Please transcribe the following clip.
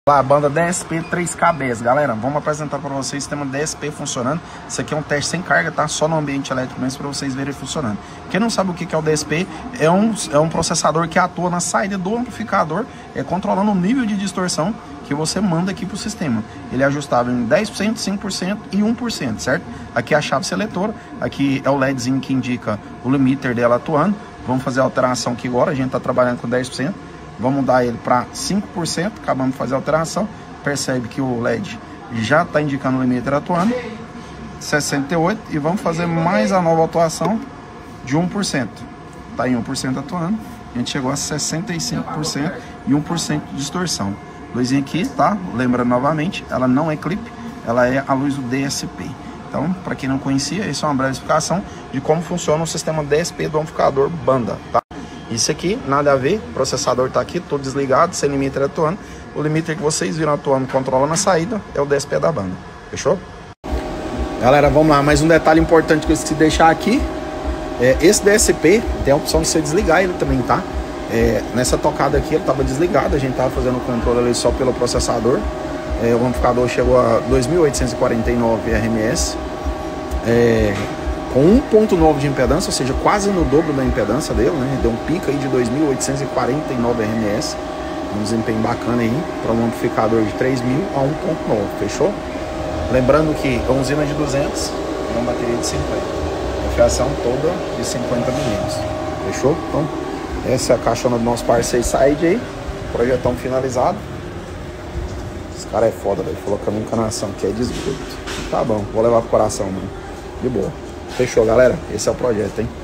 Lá, a banda DSP 3KBS, galera, vamos apresentar para vocês o sistema DSP funcionando. Isso aqui é um teste sem carga, tá? Só no ambiente elétrico mesmo, para vocês verem funcionando. Quem não sabe o que é o DSP, é um processador que atua na saída do amplificador, controlando o nível de distorção que você manda aqui para o sistema. Ele é ajustável em 10%, 5% e 1%, certo? Aqui é a chave seletora, aqui é o LEDzinho que indica o limiter dela atuando. Vamos fazer a alteração aqui agora, a gente está trabalhando com 10%. Vamos mudar ele para 5%, acabamos de fazer a alteração. Percebe que o LED já está indicando o limiter atuando. 68%. E vamos fazer mais a nova atuação de 1%. Está em 1% atuando. A gente chegou a 65% e 1% de distorção. Luzinha aqui, tá? Lembrando novamente, ela não é clip, ela é a luz do DSP. Então, para quem não conhecia, essa é uma breve explicação de como funciona o sistema DSP do amplificador banda, tá? Isso aqui, nada a ver, o processador está aqui, todo desligado, sem limiter atuando. O limiter que vocês viram atuando, controlando a saída, é o DSP da banda, fechou? Galera, vamos lá, mais um detalhe importante que eu esqueci de deixar aqui. Esse DSP tem a opção de você desligar ele também, tá? Nessa tocada aqui ele estava desligado, a gente estava fazendo o controle ali só pelo processador. O amplificador chegou a 2.849 RMS. Com 1.9 de impedância, ou seja, quase no dobro da impedância dele, né? Deu um pico aí de 2.849 RMS. Um desempenho bacana aí para um amplificador de 3.000 a 1.9, fechou? Lembrando que a usina de 200 é uma bateria de 50. A fiação toda de 50 milímetros, fechou? Então, essa é a caixona do nosso parceiro Side aí. Projetão finalizado. Esse cara é foda, velho. Falou que a minha encanação aqui é de esgoto. Tá bom, vou levar pro coração, mano. De boa. Fechou, galera? Esse é o projeto, hein?